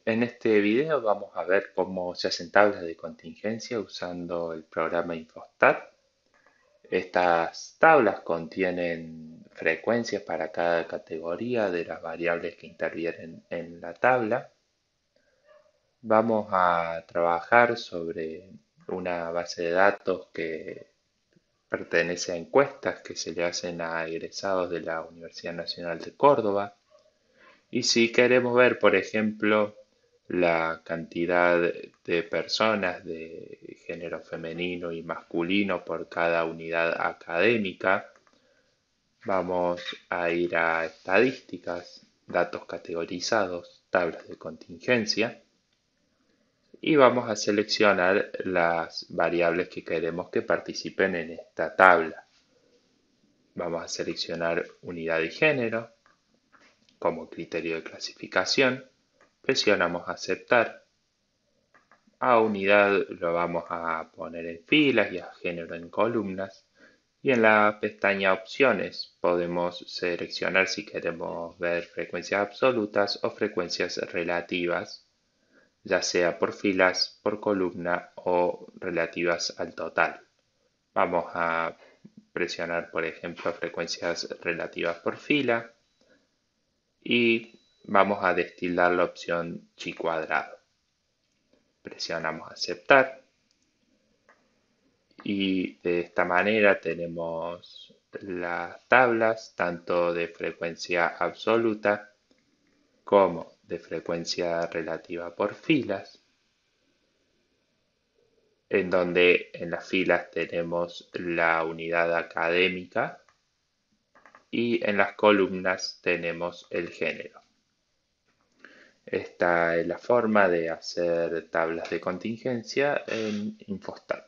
En este video vamos a ver cómo se hacen tablas de contingencia usando el programa Infostat. Estas tablas contienen frecuencias para cada categoría de las variables que intervienen en la tabla. Vamos a trabajar sobre una base de datos que pertenece a encuestas que se le hacen a egresados de la Universidad Nacional de Córdoba. Y si queremos ver, por ejemplo, la cantidad de personas de género femenino y masculino por cada unidad académica, vamos a ir a estadísticas, datos categorizados, tablas de contingencia, y vamos a seleccionar las variables que queremos que participen en esta tabla. Vamos a seleccionar unidad y género como criterio de clasificación. Presionamos aceptar. A unidad lo vamos a poner en filas y a género en columnas. Y en la pestaña opciones podemos seleccionar si queremos ver frecuencias absolutas o frecuencias relativas, ya sea por filas, por columna o relativas al total. Vamos a presionar, por ejemplo, frecuencias relativas por fila y vamos a destilar la opción chi cuadrado. Presionamos aceptar y de esta manera tenemos las tablas tanto de frecuencia absoluta como de frecuencia relativa por filas, en donde en las filas tenemos la unidad académica y en las columnas tenemos el género. Esta es la forma de hacer tablas de contingencia en Infostat.